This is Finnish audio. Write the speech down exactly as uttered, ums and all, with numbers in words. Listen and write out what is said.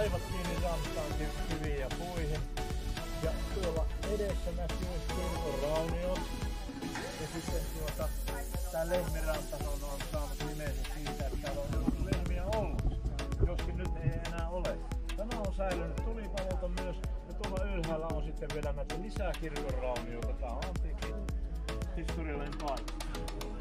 laivat kiinni rantaan kiviin ja puihin. Ja tuolla edessä näkyy kirkon rauniot. Ja sitten tuota, tää Lehmiranta on, on saanut nimensä siitä, että täällä on ollut lehmiä ollut. Joskin nyt ei enää ole. Tämä on säilynyt tulipalolta myös. Ja tuolla ylhäällä on sitten vielä näitä lisää kirkon raunioita. Tää on antiikin historiallinen paikka.